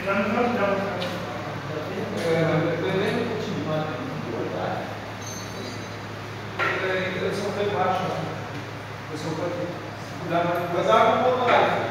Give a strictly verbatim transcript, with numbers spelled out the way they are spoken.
Eu sou bem baixo, eu sou para aqui. Mas dá para botar.